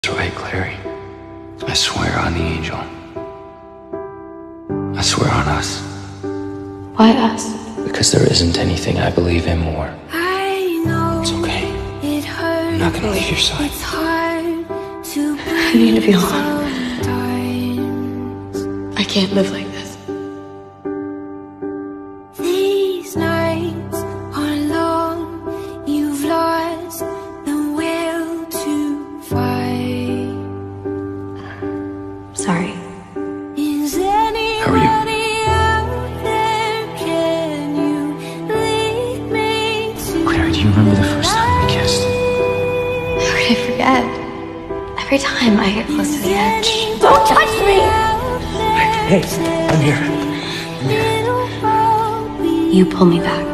That's right, Clary. I swear on the angel. I swear on us. Why us? Because there isn't anything I believe in more. I know it's okay. It hurts. I'm not gonna leave your side. It's hard to I need to be alone. sometimes. I can't live like this. These nights are long. You've lost the will to fight. Sorry. Is anybody out there? Can you lead me to Clary, do you remember the first time we kissed? How could I forget? Every time I get close to the edge. Don't touch me! Hey, I'm here. You pull me back.